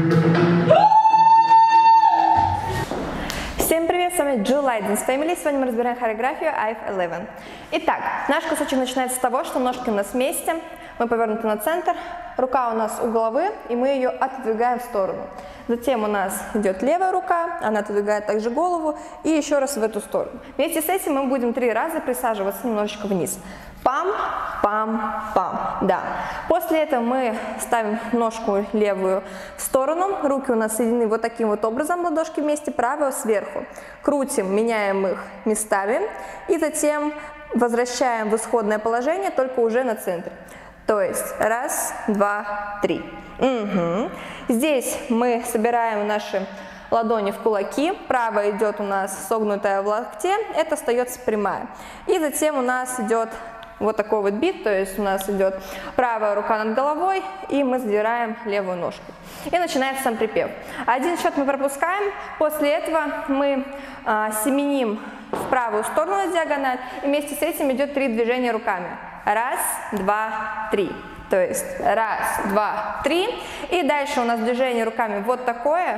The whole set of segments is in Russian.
Всем привет, с вами Jill Leidens Family. Сегодня мы разбираем хореографию IF11. Итак, наш кусочек начинается с того, что ножки у нас вместе, мы повернуты на центр, рука у нас у головы, и мы ее отодвигаем в сторону. Затем у нас идет левая рука, она отодвигает также голову, и еще раз в эту сторону. Вместе с этим мы будем 3 раза присаживаться немножечко вниз. Пам, пам, пам. Да. После этого мы ставим ножку левую в сторону, руки у нас соединены вот таким вот образом, ладошки вместе, правую сверху. Крутим, меняем их местами, и затем возвращаем в исходное положение, только уже на центре. То есть 1, 2, 3. Угу. Здесь мы собираем наши ладони в кулаки, правая идет у нас согнутая в локте, это остается прямая. И затем у нас идет вот такой вот бит, то есть у нас идет правая рука над головой, и мы задираем левую ножку. И начинается сам припев. Один счет мы пропускаем, после этого мы семеним в правую сторону на диагональ, и вместе с этим идет 3 движения руками. 1, 2, 3. То есть 1, 2, 3. И дальше у нас движение руками вот такое,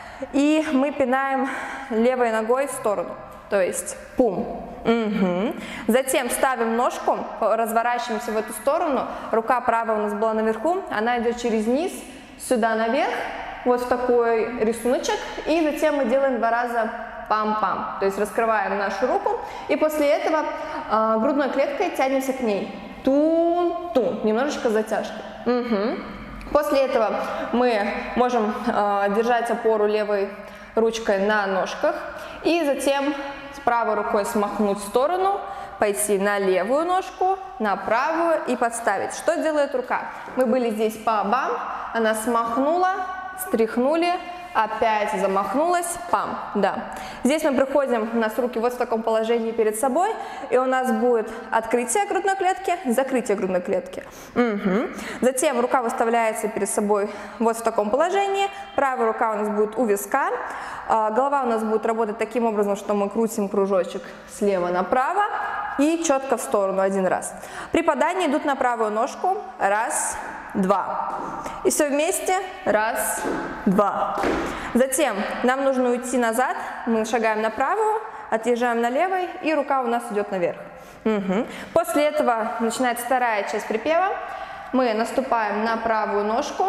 и мы пинаем левой ногой в сторону. То есть пум. Угу. Затем ставим ножку, разворачиваемся в эту сторону, рука правая у нас была наверху, она идет через низ, сюда наверх, вот в такой рисуночек, и затем мы делаем 2 раза пам-пам, то есть раскрываем нашу руку, и после этого грудной клеткой тянемся к ней, тун-тун, немножечко затяжка. Угу. После этого мы можем держать опору левой ручкой на ножках, и затем с правой рукой смахнуть в сторону, пойти на левую ножку, на правую и подставить. Что делает рука? Мы были здесь па-бам, она смахнула, стряхнули, опять замахнулась, пам, да. Здесь мы приходим, у нас руки вот в таком положении перед собой, и у нас будет открытие грудной клетки, закрытие грудной клетки. Угу. Затем рука выставляется перед собой вот в таком положении, правая рука у нас будет у виска, голова у нас будет работать таким образом, что мы крутим кружочек слева направо и четко в сторону 1 раз. При падании идут на правую ножку, 1, 2. И все вместе, 1, 2. Затем нам нужно уйти назад, мы шагаем на правую, отъезжаем на левой, и рука у нас идет наверх. Угу. После этого начинается 2-я часть припева. Мы наступаем на правую ножку,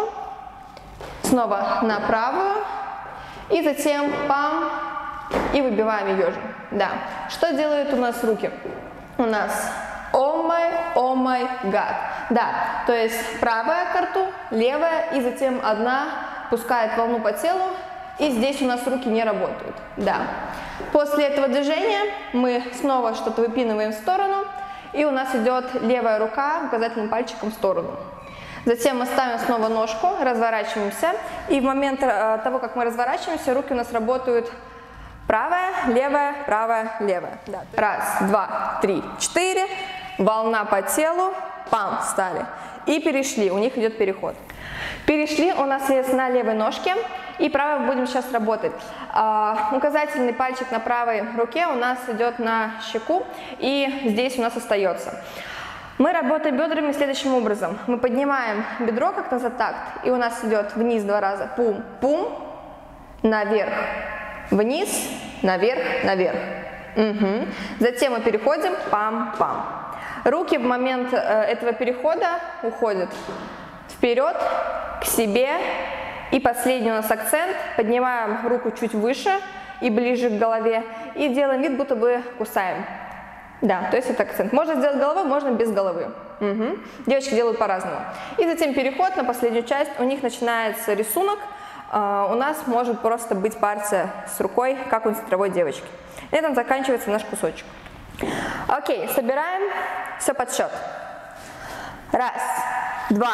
снова на правую, и затем пам, и выбиваем ее же. Да. Что делают у нас руки? У нас о май гад. Да, то есть правая к рту, левая, и затем одна пускает волну по телу, и здесь у нас руки не работают. Да. После этого движения мы снова что-то выпинываем в сторону, и у нас идет левая рука указательным пальчиком в сторону. Затем мы ставим снова ножку, разворачиваемся, и в момент того, как мы разворачиваемся, руки у нас работают правая, левая, правая, левая. Да. 1, 2, 3, 4. Волна по телу, пам, встали. И перешли, у них идет переход. Перешли, у нас есть на левой ножке, и правой будем сейчас работать. Указательный пальчик на правой руке у нас идет на щеку, и здесь у нас остается. Мы работаем бедрами следующим образом. Мы поднимаем бедро как на затакт, и у нас идет вниз 2 раза, пум-пум, наверх, вниз, наверх, наверх. Угу. Затем мы переходим, пам-пам. Руки в момент этого перехода уходят вперед, к себе, и последний у нас акцент, поднимаем руку чуть выше и ближе к голове, и делаем вид, будто бы кусаем. Да, то есть это акцент. Можно сделать головой, можно без головы. Угу. Девочки делают по-разному. И затем переход на последнюю часть, у них начинается рисунок, у нас может просто быть партия с рукой, как у центровой девочки. На этом заканчивается наш кусочек. Окей, собираем все под счет. 1, 2,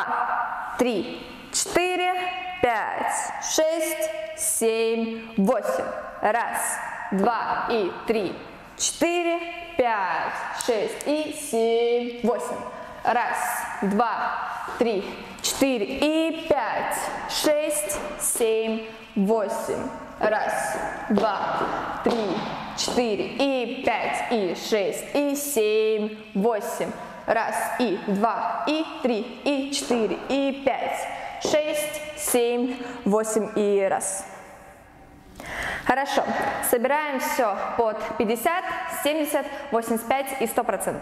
3, 4, 5, 6, 7, 8. 1, 2 и 3, 4, 5, 6 и 7, 8. 1, 2, 3, 4 и 5, 6, 7, 8. 1, 2, 3, 4 и 5 и 6 и 7, 8. 1, и 2, и 3, и 4, и 5, 6, 7, 8 и раз. Хорошо, собираем все под 50, 70, 85 и 100%.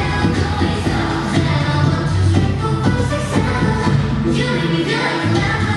You make me feel like